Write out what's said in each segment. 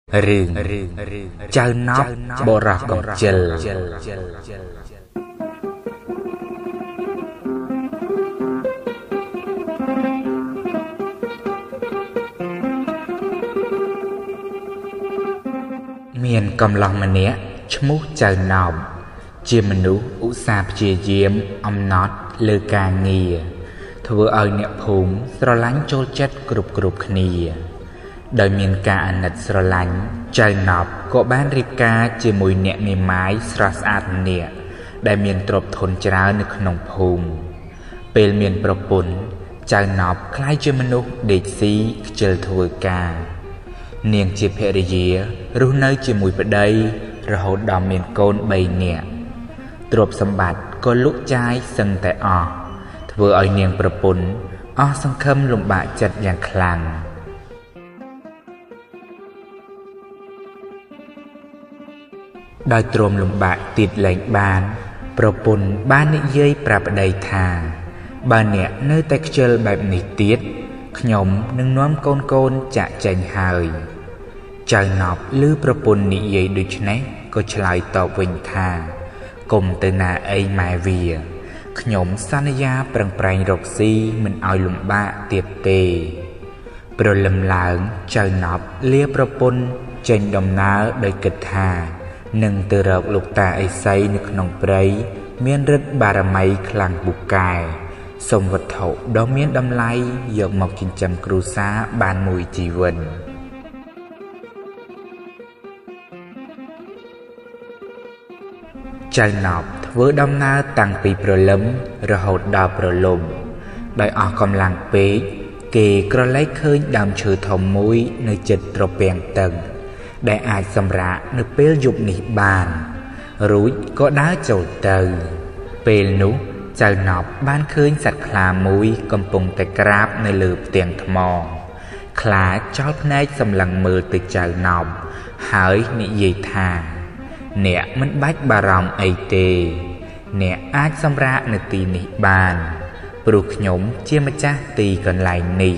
រឿងចៅណប់បរោះកំជិលមានកំឡោះម្នាក់ឈ្មោះចៅណប់ជាមនុស្សឧស្សាហ៍ព្យាយាមអំណត់លើការងារធ្វើឲ្យអ្នកភូមិស្រឡាញ់ចូលចិត្តគ្រប់គ្នាដោយមានការអាណិតស្រឡាញ់ចៅណប់ក៏បានរៀបការជាមួយអ្នកមេម៉ាយស្រស់ស្អាតម្នាក់ដែលមានទ្រព្យធនច្រើននៅក្នុងភូមិពេលមានប្រពន្ធចៅណប់ក្លាយជាមនុស្សដេកស៊ីខ្ជិលធ្វើការនាងជាភរិយារស់នៅជាមួយប្តីរហូតដល់មានកូន3នាក់ទ្រព្យសម្បត្តិក៏លក់ចាយសឹងតែអស់ធ្វើឲ្យនាងប្រពន្ធអស់សង្ឃឹមលំបាកចិត្តយ៉ាងខ្លាំងដោយទ្រាំលំបាកទៀតលែងបានប្រពន្ធបាននិយាយប្រាប់ប្តីថាបើអ្នកនៅតែខ្ជិលបែបនេះទៀតខ្ញុំនឹងនាំកូនចាក់ចេញហើយចៅណប់ឮប្រពន្ធនិយាយដូច្នេះក៏ឆ្លើយតបវិញថាកុំទៅណាអីម៉ែវាខ្ញុំសន្យាប្រឹងប្រែងរកស៊ីមិនឲ្យលំបាកទៀតទេព្រលឹមឡើងចៅណប់លាប្រពន្ធចេញដំណើរដោយគិតថានឹងទៅរកលោកតាឥសីនៅក្នុងព្រៃមានឫទ្ធិបារមីខ្លាំងពូកែសុំវត្ថុដ៏មានតម្លៃយកមកចិញ្ចឹមគ្រួសារបានមួយជីវិតចៅណប់ធ្វើដំណើរតាំងពីព្រលឹមរហូតដល់ព្រលប់ដោយអស់កម្លាំងពេកគេក្រឡេកឃើញដើមឈើធំមួយនៅជិតត្រពាំងទឹកដែលអាចសម្រាកនៅពេលយប់នេះបានរួចក៏ដើរចូលទៅពេលនោះចៅណប់បានឃើញសត្វខ្លាមួយកំពុងតែក្រាបនៅលើផ្ទាំងថ្មខ្លាចោលភ្នែកសម្លឹងមើលទៅចៅណប់ហើយនិយាយថាអ្នកមិនបាច់បារម្ភអីទេអ្នកអាចសម្រាកនៅទីនេះបានព្រោះខ្ញុំជាម្ចាស់ទីកន្លែងនេះ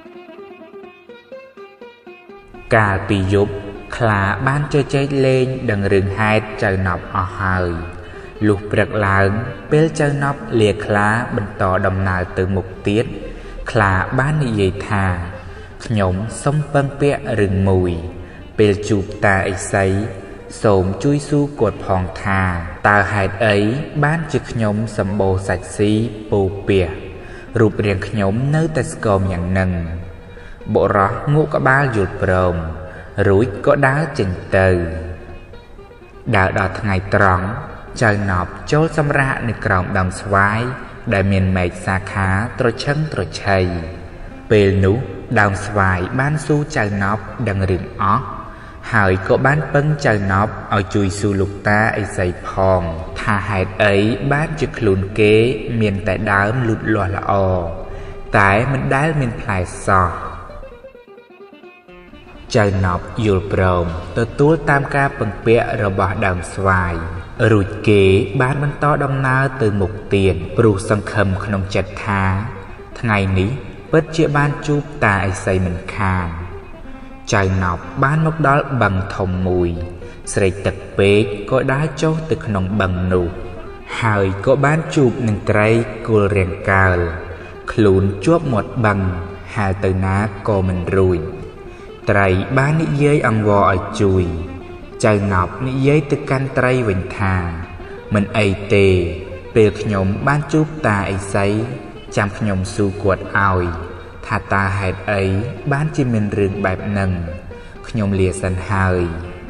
កាលពីយប់ខ្លាបានជជែកលេងដឹងរឿងហេតុចៅណប់អស់ហើយលុះព្រឹកឡើងពេលចៅណប់លាខ្លាបន្តដំណើរទៅមុខទៀតខ្លាបាននិយាយថាខ្ញុំសុំពឹងពាក់រឿងមួយពេលជួបតាឥសីសូមជួយសួរគាត់ផងថាតើហេតុអីបានជាខ្ញុំសម្បូរសាច់ស៊ីពោពាសរូបរាងខ្ញុំនៅតែស្គមយ៉ាងនឹងបុរសងក់ក្បាលយល់ព្រមរួចក៏ដើរចេញទៅដើរដល់ថ្ងៃត្រង់ចៅណប់ចូលសម្រាកនៅក្រោមដើមស្វាយដែលមានមែកសាខាត្រឈឹងត្រឆៃពេលនោះដើមស្វាយបានសួរចៅណប់ដឹងរឿងអស់ហើយក៏បានពឹងចៅណប់ឲ្យជួយសួរលោកតាឥសីផងថាហេតុអីបានជាខ្លួនគេមានតែដើមលូតលាស់ល្អតែមិនដែលមានផ្លែសោះចៅណប់យល់ព្រមទទួលតាមការពឹងពាក់របស់ដើមស្វាយរួចគេបានបន្តដំណើរទៅមុខទៀតព្រោះសង្ឃឹមក្នុងចិត្តថាថ្ងៃនេះពិតជាបានជួបតាឥសីមិនខានចៅណប់បានមកដល់បឹងធំមួយស្រេកទឹកពេកក៏ដើរចុះទៅក្នុងបឹងនោះហើយក៏បានជួបនឹងត្រីគល់រាងកើលខ្លួនជាប់មាត់បឹងហើរទៅណាក៏មិនរួចត្រីបាននិយាយអង្វរឲ្យជួយចៅណប់និយាយទៅកាន់ត្រីវិញថាមិនអីទេពេលខ្ញុំបានជួបតាឥសីចាំខ្ញុំសួរគាត់ឲ្យថាតើហេតុអីបានជាមានរឿងបែបហ្នឹងខ្ញុំលាសិនហើយ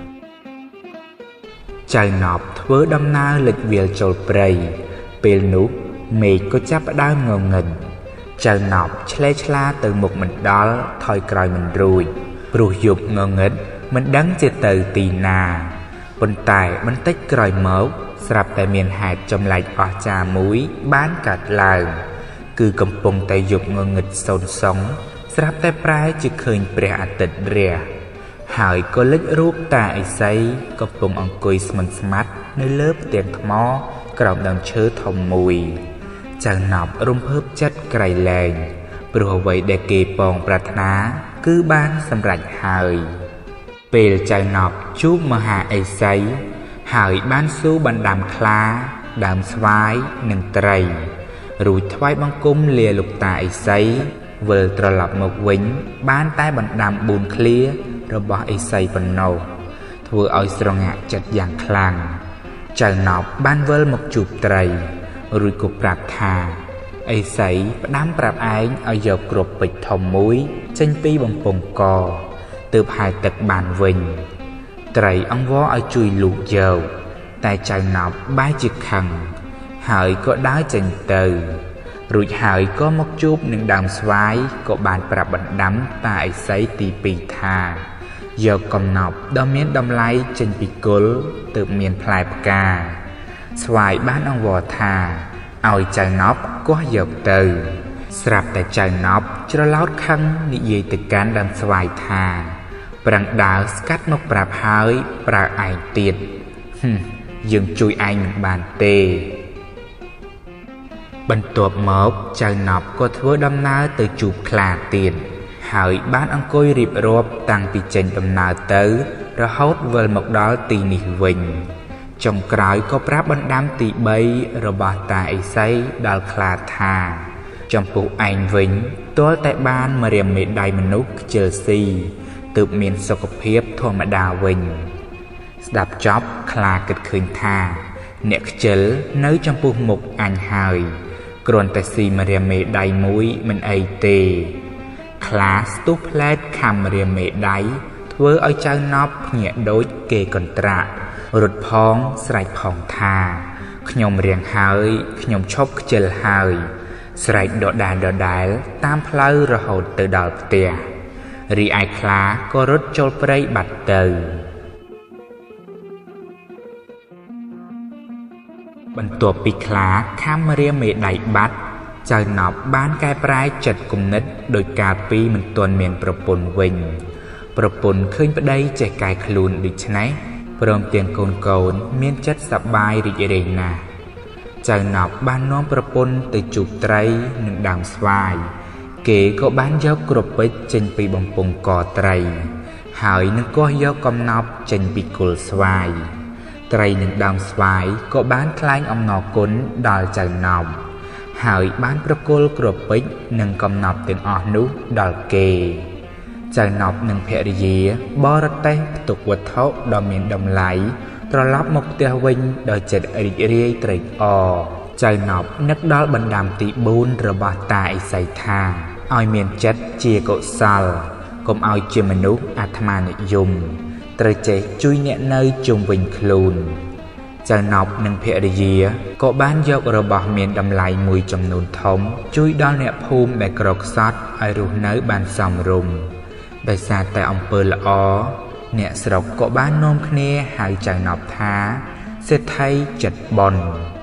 ចៅណប់ធ្វើដំណើរលិចវាលចូលព្រៃពេលនោះមេឃក៏ចាប់ផ្ដើមងងឹតចៅណប់ឆ្លេឆ្លាទៅមុខមិនដល់ថយក្រោយមិនរួចព្រោះយប់ងងឹតមិនដឹងជាទៅទីណាប៉ុន្តែបន្តិចក្រោយមកស្រាប់តែមានហេតុចម្លែកអស្ចារ្យមួយបានកើតឡើងគឺកំពុងតែយប់ងងឹតសូន្យសងស្រាប់តែប្រែជាឃើញព្រះអាទិត្យរះហើយក៏លេចរូបតាឥសីកំពុងអង្គុយស្មិនស្មាត់នៅលើផ្ទាំងថ្មក្រោមដើមឈើធំមួយចៅណប់រំភើបចិត្តក្រៃលែងព្រោះអ្វីដែលគេពងប្រាថ្នាគឺបានសម្រេចហើយពេលចៅណប់ជួបមហាឥសីហើយបានសួរបណ្ដាំខ្លាដើមស្វាយនិងត្រីរួចថ្វាយបង្គំលាលោកតាឥសីវិលត្រឡប់មកវិញបានតែបណ្ដាំ4ឃ្លារបស់ឥសីប៉ុណ្ណោះធ្វើឲ្យស្រងាក់ចិត្តយ៉ាងខ្លាំងចៅណប់បានវិលមកជួបត្រីរួចក៏ប្រាប់ថាឥសីផ្ដាំប្រាប់ឯងឲ្យយកគ្រាប់ពេជ្រធំមួយចេញពីបំពង់កទើបហែលទឹកបានវិញត្រីអង្វរឲ្យជួយលូកយកតែចៅណប់បែរជាខឹងហើយក៏ដើរចេញទៅរួចហើយក៏មកជួបនឹងដើមស្វាយក៏បានប្រាប់បណ្ដាំតាឥសីទី2ថាយកកំណប់ដ៏មានតម្លៃចេញពីគល់ទើបមានផ្លែផ្កាស្វាយបានអង្វរថាឲ្យចៅណប់គោះយកទៅស្រាប់តែចៅណប់ច្រឡោតខឹងនិយាយទៅកាន់ដើមស្វាយថាប្រឹងដើរស្កាត់មកប្រាប់ហើយប្រើឯងទៀតយើងជួយឯងមិនបានទេបន្ទាប់មកចៅណប់ក៏ធ្វើដំណើរទៅជួបខ្លាទៀតហើយបានអង្គុយរៀបរាប់តាំងពីចេញដំណើរទៅរហូតវិលមកដល់ទីនេះវិញចុងក្រោយក៏ប្រាប់បណ្ដាំទី3របស់តាឥសីដល់ខ្លាថាចំពោះឯងវិញទាល់តែបានមករៀមមេដៃមនុស្សខ្ជិលស៊ីទើបមានសុខភាពធម្មតាវិញស្ដាប់ចប់ខ្លាគិតឃើញថាអ្នកខ្ជិលនៅចំពោះមុខអញហើយគ្រាន់តែស៊ីមករៀមមេដៃមួយមិនអីទេខ្លាស្ទុះផ្លែតខំរៀមមេដៃធ្វើឲ្យចៅណប់ភ្ញាក់ដូចគេកន្ត្រាក់រត់ផងស្រែកផងថាខ្ញុំរៀងហើយខ្ញុំឈប់ខ្ជិលហើយស្រែកដដែលតាមផ្លូវរហូតទៅដល់ផ្ទះរីឯខ្លាក៏រត់ចូលព្រៃបាត់ទៅបន្ទាប់ពីខ្លាខំរៀមមេដៃបាត់ចៅណប់បានកែប្រែចិត្តគំនិតដោយកាលពីមិនទាន់មានប្រពន្ធវិញប្រពន្ធឃើញប្តីចេះកែខ្លួនដូច្នេះព្រមទាំងកូនមានចិត្តសប្បាយរីករាយណាស់ចៅណប់បាននាំប្រពន្ធទៅជួបត្រីនិងដើមស្វាយគេក៏បានយកគ្រាប់ពេជ្រចេញពីបំពង់កត្រីហើយនឹងគាស់យកកំណប់ចេញពីគល់ស្វាយត្រីនិងដើមស្វាយក៏បានថ្លែងអំណរគុណដល់ចៅណប់ហើយបានប្រគល់គ្រាប់ពេជ្រនិងកំណប់ទាំងអស់នោះដល់គេចៅណប់និងភរិយាបរទេះផ្ទុកវត្ថុដ៏មានតម្លៃត្រឡប់មកផ្ទះវិញដោយចិត្តរីករាយត្រេកអរចៅណប់នឹកដល់បណ្ដាំទី4របស់តាឥសីថាឲ្យមានចិត្តជាកុសលកុំឲ្យជាមនុស្សអាត្មានិយមត្រូវចេះជួយអ្នកនៅជុំវិញខ្លួនចៅណប់និងភរិយាក៏បានយករបស់មានតម្លៃមួយចំនួនធំជួយដល់អ្នកភូមិដែលក្រខ្សត់ឲ្យរស់នៅបានសមរម្យដោយសារតែអំពើល្អអ្នកស្រុកក៏បាននាំគ្នាហៅចៅណប់ថាសេដ្ឋីចិត្តបុណ្យ